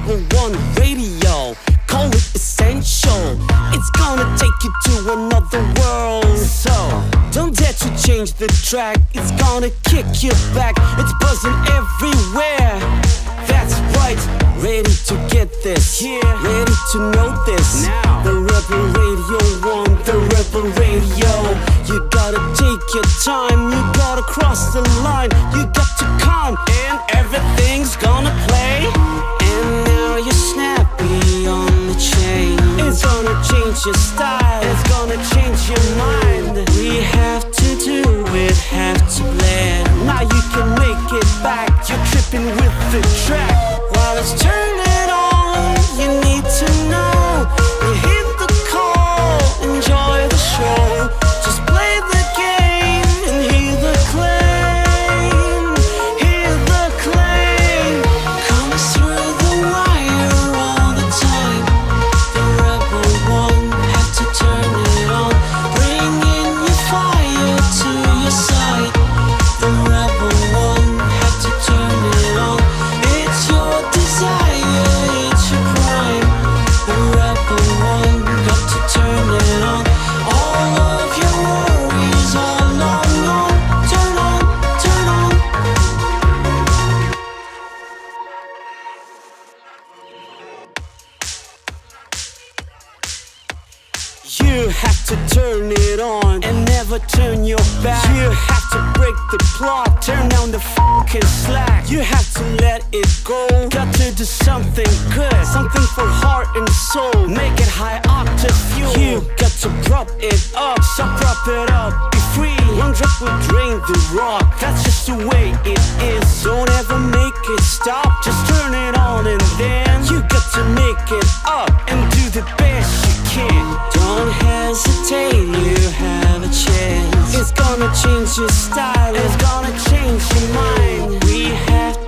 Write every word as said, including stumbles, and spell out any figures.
Rebel One Radio. Call it essential. It's gonna take you to another world. So don't dare to change the track. It's gonna kick you back. It's buzzing everywhere. That's right. Ready to get this. Yeah. Ready to know this. Now the Rebel Radio One. The Rebel Radio. You gotta take your time. You gotta cross the line. You got to come and everything's gonna play. And now you're snappy on the chain. It's gonna change your style. It's gonna change your mind. We have to do it, have to blend. Now you can make it back. You're tripping with the track. While it's turning on, you need to know. You hit the call, enjoy the show. Just play the game and hear the claim. Hear the claim. Comes through the wire all the time. The Rebel One, have to turn it on. Bring in your fire to your side. The Rebel One, have to turn it on. It's your desire, it's your crime. The Rebel One, got to turn it on. All of your worries all long on. Turn on, turn on. You have to turn it on and never turn your back. You have to break the clock, turn down the fucking slack. You have to let it go. Got to do something good, something for heart and soul. Make it high octave fuel. You got to prop it up, so prop it up. Be free. One drop will drain the rock. That's just the way it is. Don't ever make it stop. Just turn it on and then you got to make it up and do the best you can. Don't hesitate, you have a chance. It's gonna change your style, it's gonna change your mind. We have